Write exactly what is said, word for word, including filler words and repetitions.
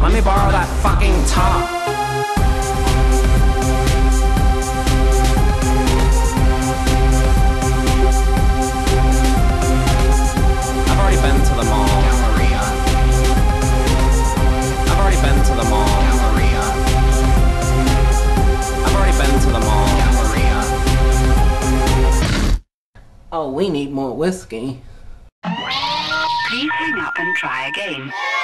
Let me borrow that fucking top. I've already been to the mall. I've already been to the mall. I've already been to the mall. Oh, we need more whiskey. Please hang up and try again.